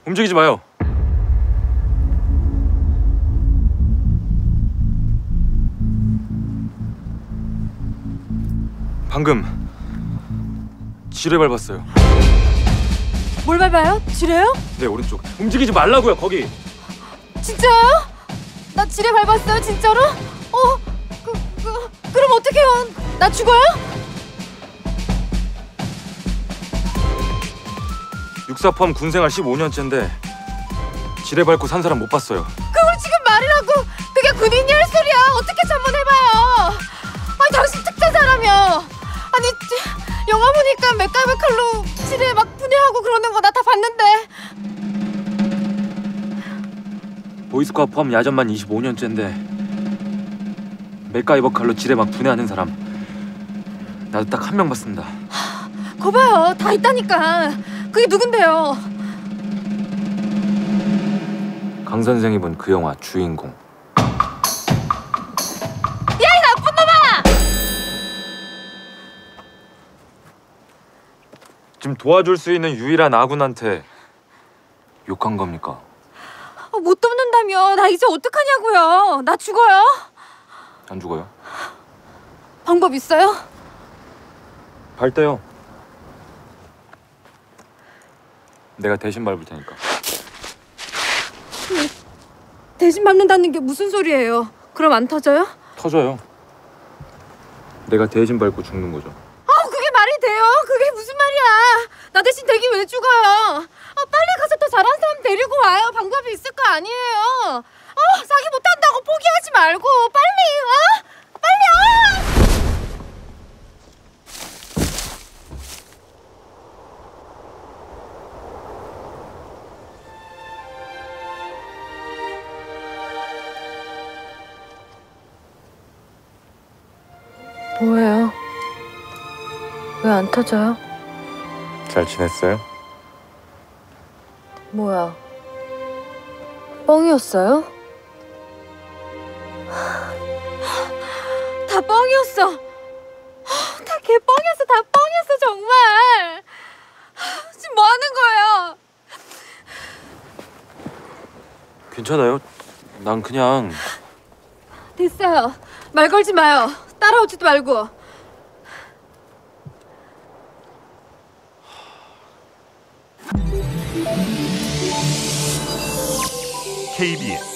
움직이지 마요. 방금 지뢰 밟았어요. 뭘 밟아요? 지뢰요? 네, 오른쪽. 움직이지 말라고요, 거기. 진짜요? 나 지뢰 밟았어요, 진짜로? 그럼 어떡해요? 나 죽어요? 육사 포함 군생활 15년째인데 지뢰 밟고 산 사람 못 봤어요. 그걸 지금 말이라고. 그게 군인이 할 소리야. 어떻게 전문해봐요. 아니 당신 특전 사람이야. 아니 영화 보니까 맥가이버 칼로 지뢰 막 분해하고 그러는 거 나 다 봤는데. 보이스코아 포함 야전만 25년째인데 맥가이버 칼로 지뢰 막 분해하는 사람 나도 딱 한 명 봤습니다. 거 봐요. 다 있다니까. 그게 누군데요? 강 선생이 본 그 영화 주인공. 야, 이 나쁜 놈아! 지금 도와줄 수 있는 유일한 아군한테 욕한 겁니까? 못 돕는다며. 나 이제 어떡하냐고요. 나 죽어요? 안 죽어요? 방법 있어요? 발 떼요. 내가 대신 밟을 테니까. 대신 밟는다는 게 무슨 소리예요? 그럼 안 터져요? 터져요. 내가 대신 밟고 죽는 거죠. 그게 말이 돼요? 그게 무슨 말이야? 나 대신 대기 왜 죽어요? 빨리 가서 더 잘하는 사람 데리고 와요. 방법이 있을 거 아니에요. 자기 못한다고 포기하지 말고 빨리 빨리 뭐예요? 왜 안 터져요? 잘 지냈어요? 뭐야? 뻥이었어요? 다 뻥이었어. 다 개뻥이었어. 다 뻥이었어 정말. 지금 뭐 하는 거예요? 괜찮아요. 난 그냥... 됐어요. 말 걸지 마요. 따라오지도 말고. KBS